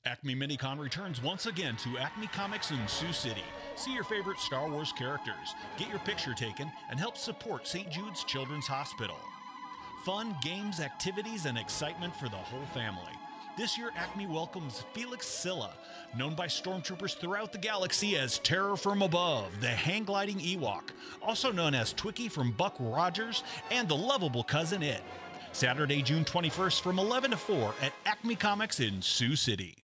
Acme MiniCon returns once again to Acme Comics in Sioux City. See your favorite Star Wars characters, get your picture taken, and help support St. Jude's Children's Hospital. Fun, games, activities, and excitement for the whole family. This year, Acme welcomes Felix Silla, known by Stormtroopers throughout the galaxy as Terror from Above, the hang-gliding Ewok, also known as Twiki from Buck Rogers, and the lovable Cousin Itt. Saturday, June 21st from 11 to 4 at Acme Comics in Sioux City.